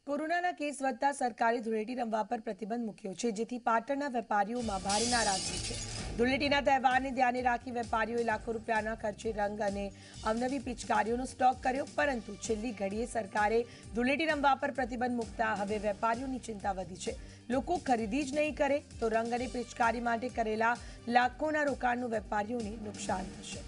કોરોનાના કેસ વધતા સરકારે ધૂળેટી રમવા પર પ્રતિબંધ મૂક્યો છે, જેથી પાટણના વેપારીઓમાં ભારે નારાજગી છે। ધૂળેટીના તહેવારને ધ્યાને રાખી વેપારીઓએ લાખો રૂપિયાના ખર્ચે રંગ અને અવનવી પિચકારીઓનો સ્ટોક કર્યો, પરંતુ છેલ્લી ઘડીએ સરકારે ધૂળેટી રમવા પર પ્રતિબંધ મૂકતા હવે વેપારીઓની ચિંતા વધી છે। લોકો ખરીદી જ નહીં કરે તો રંગ અને પિચકારી માટે કરેલા લાખોના રોકાણનું વેપારીઓને નુકસાન થશે।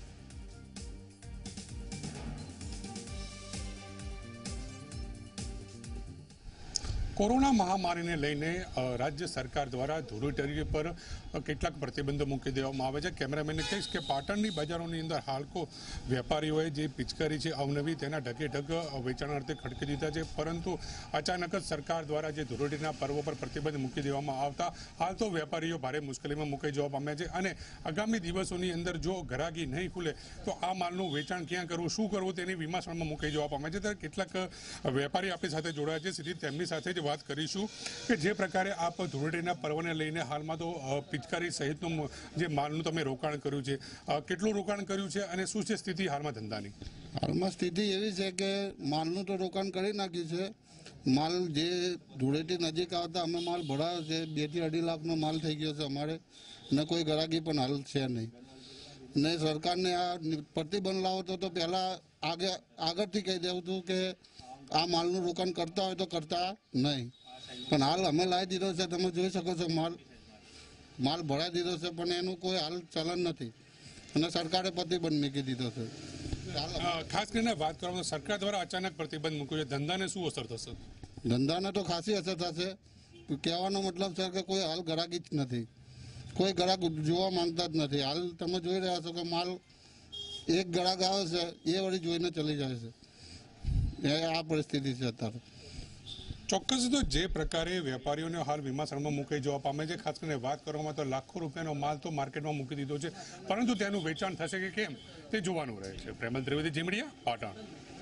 कोरोना महामारी ने लईने राज्य सरकार द्वारा धूळेटी पर કેટલાક પ્રતિબંધો મૂકી દેવામાં આવે છે। કેમેરામેનને કહીશ કે પાટણની બજારોની અંદર હાલ કો વેપારીઓએ જે પિચકારી છે અવનવી તેના ઢગેઢગ વેચાણ અર્થે ખડકી દીધા છે, પરંતુ અચાનક જ સરકાર દ્વારા જે ધૂળેટીના પર્વ પર પ્રતિબંધ મૂકી દેવામાં આવતા હાલ તો વેપારીઓ ભારે મુશ્કેલીમાં મુકાઈ જવા પામ્યા છે અને આગામી દિવસોની અંદર જો ગ્રાહકી નહીં ખુલે તો આ માલનું વેચાણ ક્યાં કરવું, શું કરવું તેની વિમાસણમાં મુકાઈ જવા પામ્યા છે। ત્યારે કેટલાક વેપારી આપણી સાથે જોડાયા છે, સીધી તેમની સાથે જ વાત કરીશું કે જે પ્રકારે આપ ધૂળેટીના પર્વને લઈને હાલમાં તો પિચકારી સહિતનું જે માલનું તમે રોકાણ કર્યું છે, કેટલું રોકાણ કર્યું છે અને શું છે સ્થિતિ હાલમાં ધંધાની? હાલમાં સ્થિતિ એવી છે કે માલનું તો રોકાણ કરી નાખ્યું છે। માલ જે ધૂળેટી નજીક આવતા અમે માલ ભરાયો છે, 2 થી 2.5 લાખનો માલ થઈ ગયો છે અમારે, ને કોઈ ગ્રાહકી પણ હાલ છે નહીં। ને સરકારને આ પ્રતિબંધ લાવતો તો પહેલાં આગળથી કહી દેવું હતું કે આ માલનું રોકાણ કરતા હોય તો કરતા નહીં, પણ હાલ અમે લાવી દીધો છે। તમે જોઈ શકો છો માલ ભરાઈ દીધો છે, પણ એનું કોઈ હાલ ચલન નથી અને સરકારે પ્રતિબંધ મૂકી દીધો છે। ખાસ કરીને વાત કરવામાં સરકાર દ્વારા અચાનક પ્રતિબંધ મૂક્યો છે, ધંધાને શું અસર થશે? ધંધાને તો ખાસી અસર થશે। કહેવાનો મતલબ છે કે કોઈ હાલ ગ્રાહકી જ નથી, કોઈ ગ્રાહક જોવા માંગતા જ નથી। હાલ તમે જોઈ રહ્યા છો કે માલ એક ગ્રાહક આવે છે એ વળી જોઈને ચલી જાય છે, આ પરિસ્થિતિ છે અત્યારે। ચોક્કસ તો જે પ્રકારે વેપારીઓને હાલ વિમાસણમાં મુકાઈ જવા પામે છે, ખાસ કરીને વાત કરવામાં તો લાખો રૂપિયાનો માલ તો માર્કેટમાં મૂકી દીધો છે, પરંતુ તેનું વેચાણ થશે કે કેમ તે જોવાનું રહે છે। પ્રેમલ ત્રિવેદી, જીમડિયા, પાટણ।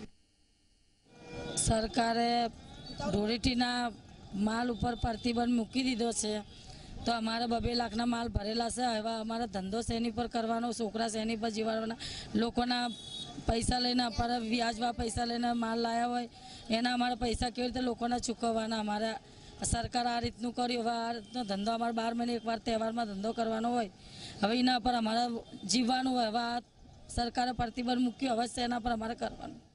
સરકારે ધૂળેટીના માલ ઉપર પ્રતિબંધ મૂકી દીધો છે, તો અમારે 2 લાખના માલ ભરેલા છે। હવે અમારો ધંધો શેની પર કરવાનો, છોકરા શેની પર જીવાડવાના, લોકોના પૈસા લઈને અમારે વ્યાજવા પૈસા લઈને માલ લાવ્યા હોય એના અમારે પૈસા કેવી રીતે લોકોને ચૂકવવાના? અમારે સરકાર આ રીતનું કર્યું, હવે આ રીતનો ધંધો અમારે 12 મહિને એકવાર તહેવારમાં ધંધો કરવાનો હોય, હવે એના પર અમારે જીવવાનું હોય। હવે આ સરકારે પ્રતિબંધ મૂક્યો, હવે એના પર અમારે કરવાનું।